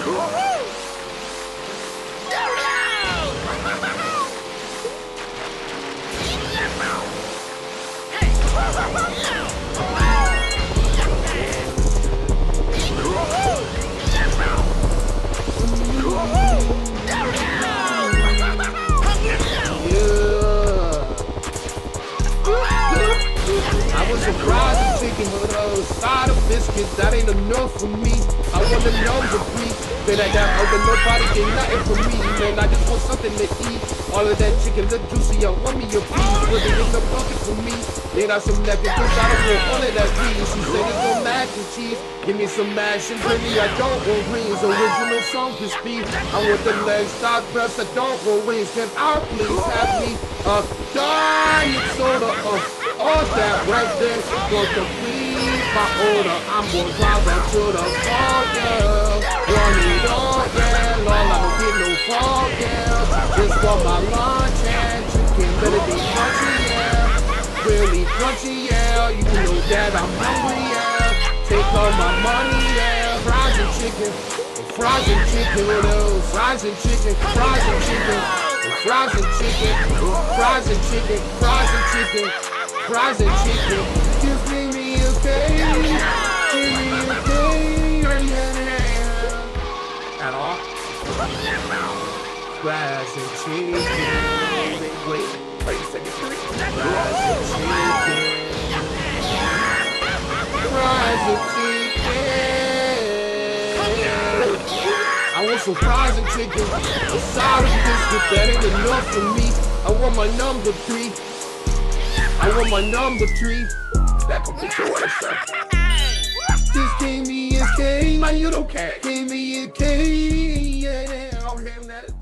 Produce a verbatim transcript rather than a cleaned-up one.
I was surprised at chicken with a side of biscuits. That ain't enough for me. I want to know the beat. Man, I got open, nobody get nothing from me. Man, I just want something to eat. All of that chicken look juicy. I want me a piece. Put it in the bucket for me. Then I some napkins. I don't want all of that cheese. She said it's no mac and cheese. Give me some mash and gravy. I don't want greens. Original song is beef. I want the legs, top breasts. I don't want wings. Can I please have me a diet soda of all that right there? For complete my order, I'm gonna drive that to the fall, girl. Want it all, yeah. All I don't get no fall, girl. Just for my lunch and chicken, better be crunchy, yeah. Really crunchy, yeah. You know that I'm hungry, yeah. Take all my money, yeah. Fries and chicken, fries and chicken, little fries and chicken, fries and chicken, fries and chicken, fries and chicken, fries and chicken, fries and chicken. Just give me a cake, give me a cake, yeah. At all? Fries and chicken. Wait, wait a second. Fries and chicken. Fries and chicken. I want some fries and chicken. A side of biscuit, that ain't enough for me. I want my number three. I want my number three. That could be the Just give me a cake, my little cat. Give me a cake. Yeah, okay, that.